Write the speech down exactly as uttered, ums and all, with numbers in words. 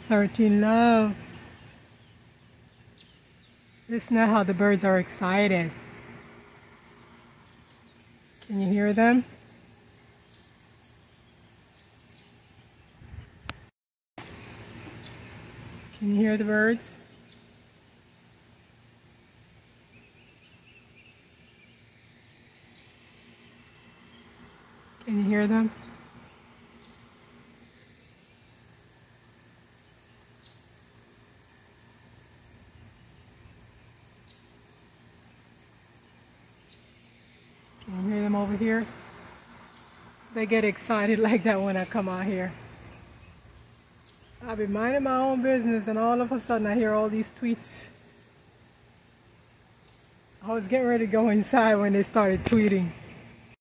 thirteen love. Listen to how the birds are excited. Can you hear them? Can you hear the birds? Can you hear them? Can you hear them over here? They get excited like that when I come out here. I'll be minding my own business and all of a sudden I hear all these tweets. I was getting ready to go inside when they started tweeting.